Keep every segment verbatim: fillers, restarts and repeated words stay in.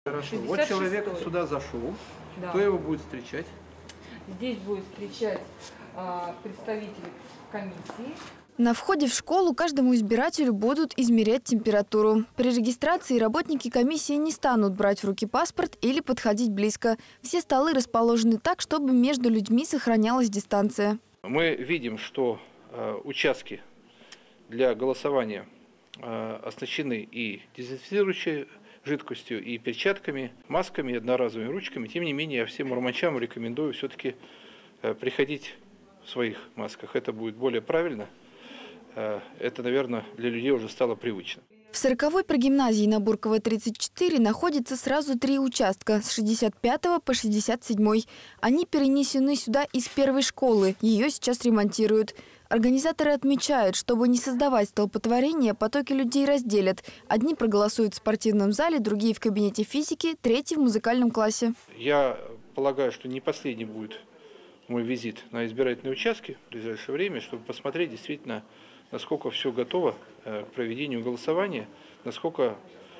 Хорошо. Вот человек сюда зашел. Да. Кто его будет встречать? Здесь будет встречать а, представители комиссии. На входе в школу каждому избирателю будут измерять температуру. При регистрации работники комиссии не станут брать в руки паспорт или подходить близко. Все столы расположены так, чтобы между людьми сохранялась дистанция. Мы видим, что э, участки для голосования э, оснащены и дезинфицирующей жидкостью, и перчатками, масками, и одноразовыми ручками. Тем не менее, я всем урманчанам рекомендую все-таки э, приходить в своих масках. Это будет более правильно. Это, наверное, для людей уже стало привычно. В сороковой прогимназии на Буркова тридцать четыре находится сразу три участка с шестьдесят пятого по шестьдесят седьмой. Они перенесены сюда из первой школы. Ее сейчас ремонтируют. Организаторы отмечают, чтобы не создавать столпотворение, потоки людей разделят. Одни проголосуют в спортивном зале, другие в кабинете физики, третьи в музыкальном классе. Я полагаю, что не последний будет мой визит на избирательные участки в ближайшее время, чтобы посмотреть действительно, насколько все готово к проведению голосования, насколько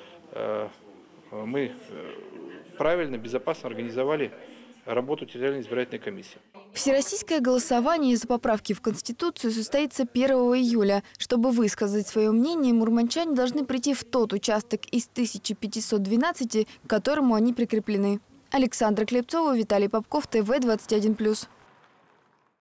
мы правильно, безопасно организовали работу территориальной избирательной комиссии. Всероссийское голосование за поправки в Конституцию состоится первого июля. Чтобы высказать свое мнение, мурманчане должны прийти в тот участок из тысячи пятисот двенадцати, к которому они прикреплены. Александра Клепцова, Виталий Попков, ТВ двадцать один плюс.